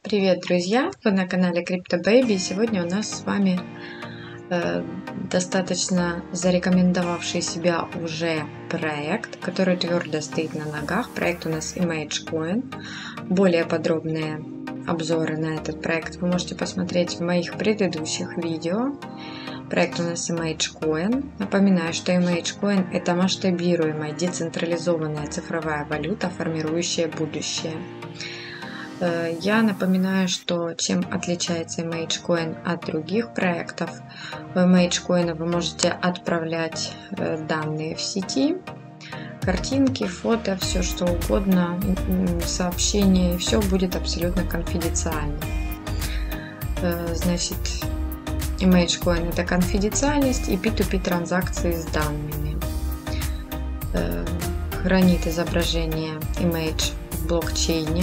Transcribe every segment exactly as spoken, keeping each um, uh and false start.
Привет, друзья! Вы на канале CryptoBaby. Сегодня у нас с вами э, достаточно зарекомендовавший себя уже проект, который твердо стоит на ногах. Проект у нас ImageCoin. Более подробные обзоры на этот проект вы можете посмотреть в моих предыдущих видео. Проект у нас ImageCoin. Напоминаю, что ImageCoin – это масштабируемая децентрализованная цифровая валюта, формирующая будущее. Я напоминаю, что чем отличается ImageCoin от других проектов. У ImageCoin вы можете отправлять данные в сети, картинки, фото, все что угодно, сообщения, все будет абсолютно конфиденциально. Значит, ImageCoin – это конфиденциальность и пи ту пи транзакции с данными. Хранит изображение image в блокчейне.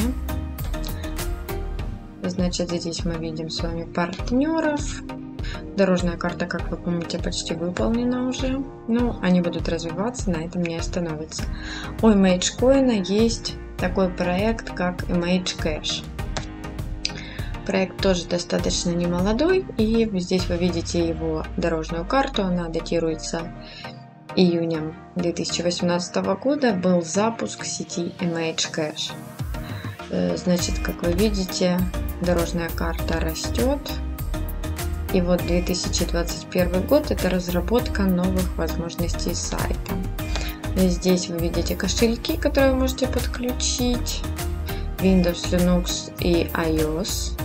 Значит, здесь мы видим с вами партнеров. Дорожная карта, как вы помните, почти выполнена уже. Но они будут развиваться, на этом не остановятся. У ImageCoin есть такой проект, как ImageCash. Проект тоже достаточно немолодой. И здесь вы видите его дорожную карту. Она датируется июнем две тысячи восемнадцатого года. Был запуск сети ImageCash. Значит, как вы видите, дорожная карта растет. И вот две тысячи двадцать первый год – это разработка новых возможностей сайта. Здесь вы видите кошельки, которые вы можете подключить. Windows, Linux и iOS.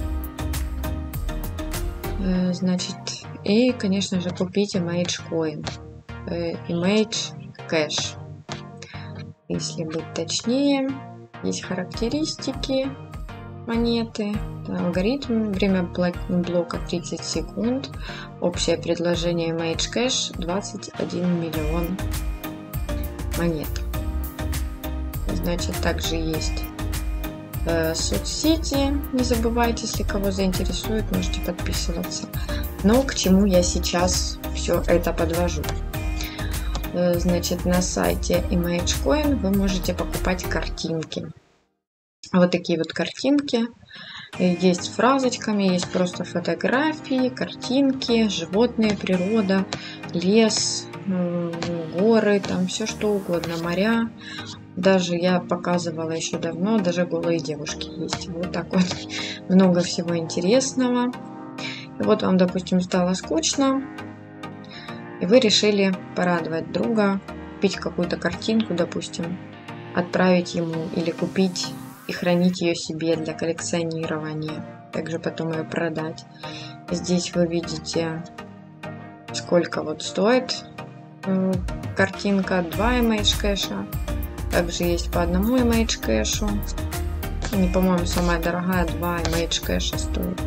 Значит, и, конечно же, купить ImageCoin. ImageCash. Если быть точнее. Есть характеристики монеты, алгоритм, время блока тридцать секунд, общее предложение ImageCash двадцать один миллион монет. Значит, также есть э, соцсети, не забывайте, если кого заинтересует, можете подписываться. Но к чему я сейчас все это подвожу? Значит, на сайте ImageCoin вы можете покупать картинки. Вот такие вот картинки. Есть с фразочками, есть просто фотографии, картинки, животные, природа, лес, горы, там все что угодно, моря. Даже я показывала еще давно, даже голые девушки есть. Вот так вот. Много всего интересного. И вот вам, допустим, стало скучно. И вы решили порадовать друга, купить какую-то картинку, допустим, отправить ему или купить и хранить ее себе для коллекционирования, также потом ее продать. Здесь вы видите, сколько вот стоит картинка, два ImageCash, также есть по одному ImageCash, и, по-моему, самая дорогая два ImageCash стоит.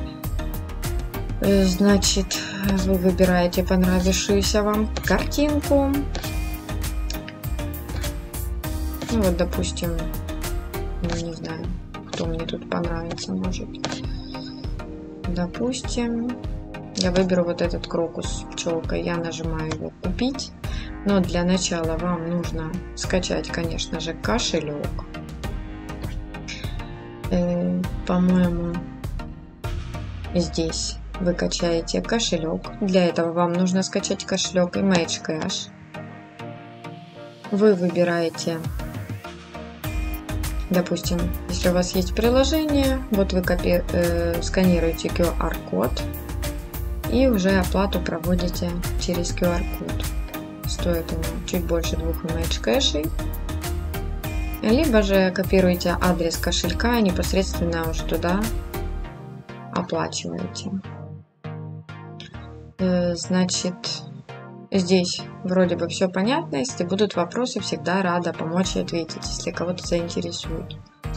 Значит, вы выбираете понравившуюся вам картинку. Ну вот, допустим, не знаю, кто мне тут понравится, может. Допустим, я выберу вот этот крокус с пчелкой. Я нажимаю его «Купить». Но для начала вам нужно скачать, конечно же, кошелек. Э, по-моему, здесь вы качаете кошелек. Для этого вам нужно скачать кошелек ImageCash. Вы выбираете, допустим, если у вас есть приложение, вот вы копи, э, сканируете ку ар код и уже оплату проводите через ку ар код. Стоит ему чуть больше двух ImageCash. Либо же копируете адрес кошелька и непосредственно уже туда оплачиваете. Значит, здесь вроде бы все понятно. Если будут вопросы, всегда рада помочь и ответить, если кого-то заинтересует.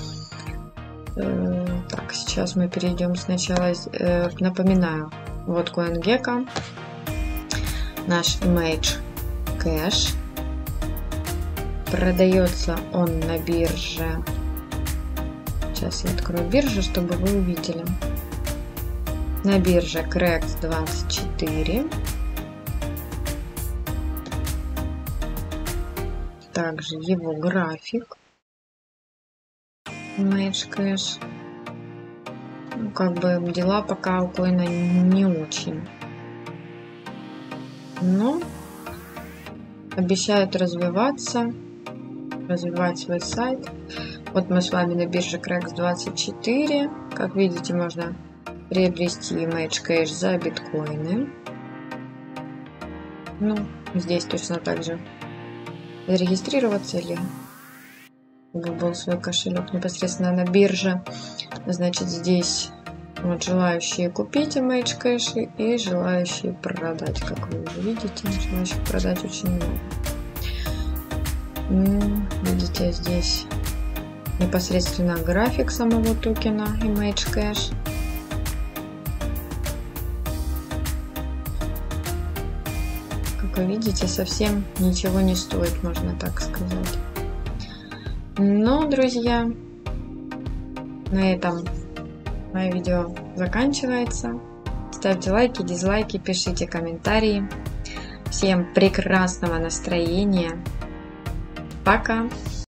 Так, сейчас мы перейдем сначала. Напоминаю, вот CoinGecko, наш ImageCash. Продается он на бирже. Сейчас я открою биржу, чтобы вы увидели. На бирже Крэкс двадцать четыре. Также его график. ImageCash. ну, как бы дела пока у Coin не очень. Но обещают развиваться, развивать свой сайт. Вот мы с вами на бирже крекс двадцать четыре. Как видите, можно приобрести Image Cash за биткоины. Ну, здесь точно так же зарегистрироваться или был свой кошелек непосредственно на бирже. Значит, здесь вот желающие купить Image Cash и желающие продать. Как вы уже видите, желающих продать очень много. Ну, видите, здесь непосредственно график самого токена Image Cash. Как вы видите, совсем ничего не стоит, можно так сказать. Ну, друзья, на этом мое видео заканчивается. Ставьте лайки, дизлайки, пишите комментарии. Всем прекрасного настроения. Пока!